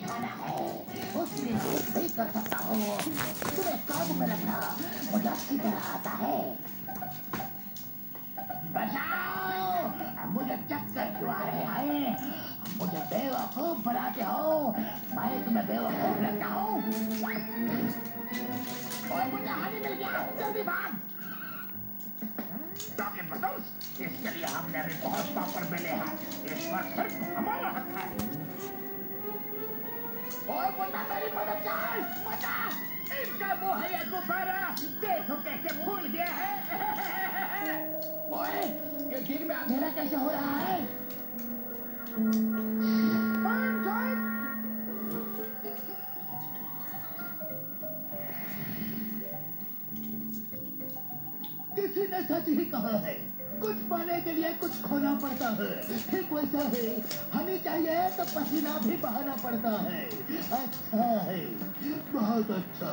उठाना है उसके लिए कुछ भी कर सकता हूँ। तुम्हें काबू में रखना मुझे अच्छी तरह आता है। बचाओ, मुझे चक्कर क्यों आ रहे हैं? मुझे बेवकूफ बनाते हो। मैं तुम्हें बेवकूफ लगता हूँ। और मुझे हानि मिल गया, जल्दी भाग। इसके लिए हमने भी बहुत पापड़ मिले हैं। इस पर सिर्फ हमारा हक है। और मुन्ना मेरी मदद कर, मुन्ना इनका मुंह है ये गुब्बारा, देखो कैसे फूल गया है। ओए, ये दिन में अंधेरा कैसे हो रहा है? किसी ने सच ही कहा है, कुछ पाने के लिए कुछ खोना पड़ता है। ठीक वैसा है, हमें चाहिए तो पसीना भी बहाना पड़ता है। अच्छा है, बहुत अच्छा।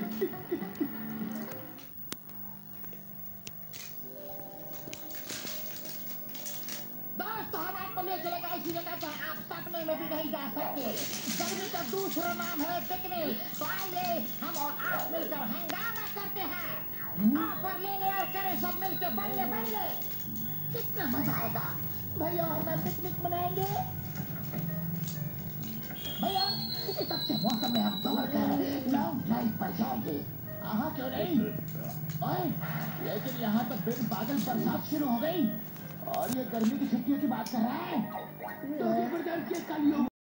दोस्तों, हम आपको ले चलेगा इसी जगह पर आप सपने में भी नहीं जा सकते। गर्मी का दूसरा नाम है पिकनिक। तो आइए हम और आप मिलकर हंगामा करते हैं। ऑफर ले ले और करें सब मिलकर बल्ले बल्ले। कितना मजा आएगा भैया, और मैं पिकनिक मनाएंगे। भैया, इस अच्छे मौसम में हम दौड़कर लॉन्ग ड्राइव पर जाएंगे। हाँ क्यों नहीं? ओए, लेकिन यहाँ तो बिन बादल बरसात शुरू हो गई और ये गर्मी की छुट्टियों की बात कर रहा है। तो के कलियों